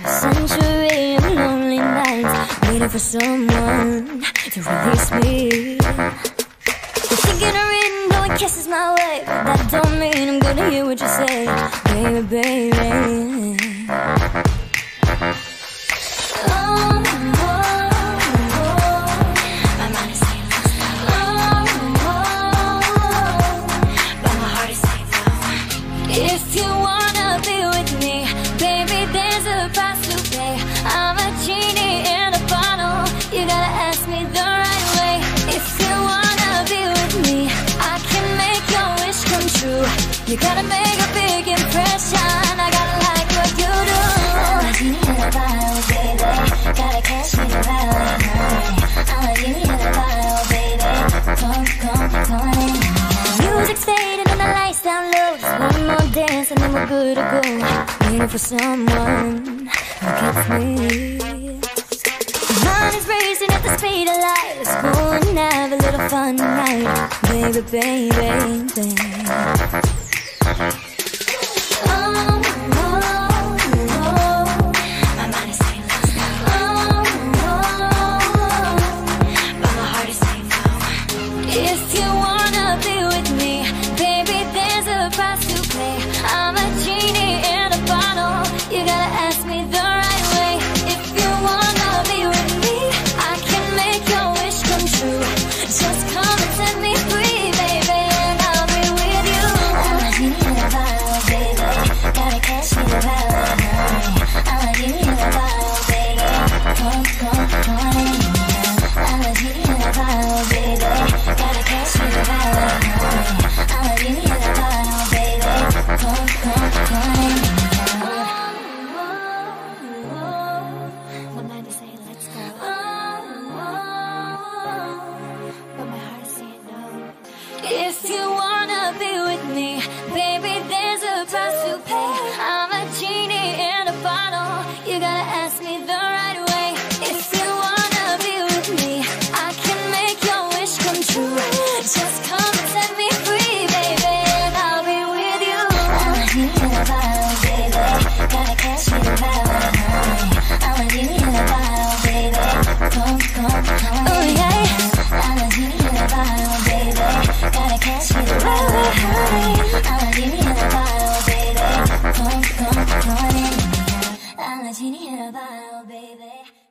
century of lonely nights, waiting for someone to release me. You're thinking of written, blowing kisses my way, but that don't mean I'm gonna hear what you say, baby, baby. If you wanna be with me, baby, there's a price to pay. I'm a genie in a bottle, you gotta ask me the right way. If you wanna be with me, I can make your wish come true. You gotta make a big impression, I gotta like what you do. I'm a genie in a bottle, baby, gotta catch me around. I'm a genie in a bottle, baby, come in. Music's fading and the lights down low. Just one more dance and then we're good to go. Waiting for someone who gets me. Mind is racing at the speed of light. Let's go and have a little fun tonight, baby, baby, baby. If you wanna be with me, baby, there's a price to pay. I'm a genie in a bottle, you gotta ask me the right way. If you wanna be with me, I can make your wish come true. Just come and set me free, baby, and I'll be with you. I'm a genie in a bottle, baby, gotta catch me around. I'm a genie in a bottle, baby, come in. I'm a genie in a bottle, baby, gotta catch me around. I'm a genie in a bottle, baby, come in. One night to say let's go, but my heart is saying no. If you wanna be with me, baby, there's a price to pay. I'm a genie in a bottle, you gotta ask me the right way. If you wanna be with me, I can make your wish come true. Just come and set me free, baby, and I'll be with you. I'm a genie in a bottle, baby, gotta catch me around. I'm a genie in a bottle, baby, come oh yeah. I'm a genie in a bottle, baby, gotta catch me around. I'm a genie in a bottle, baby, come in. I'm a genie in a bottle, baby.